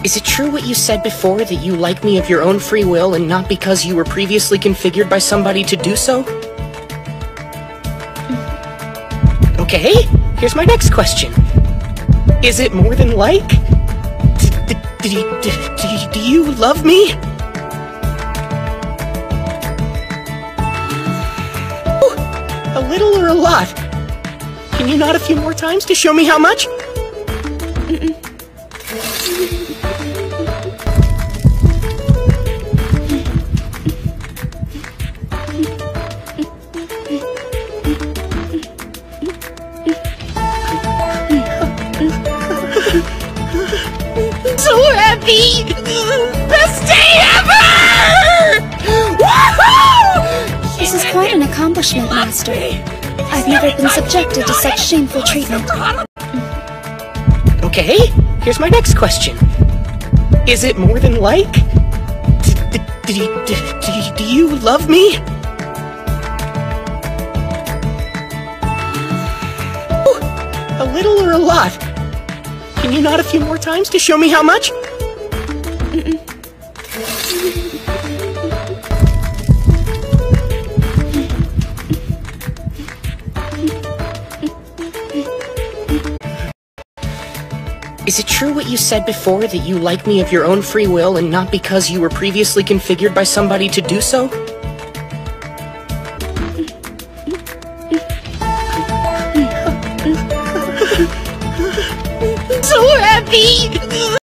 Is it true what you said before, that you like me of your own free will and not because you were previously configured by somebody to do so? Okay, here's my next question. Is it more than like? Do you love me? A little or a lot? Can you nod a few more times to show me how much? So happy! Best day ever! Woohoo! This is quite an accomplishment, Master. I've never been subjected to such shameful treatment. Okay, here's my next question. Is it more than like? Do you love me? A little or a lot? Can you nod a few more times to show me how much? Is it true what you said before, that you like me of your own free will and not because you were previously configured by somebody to do so? So happy!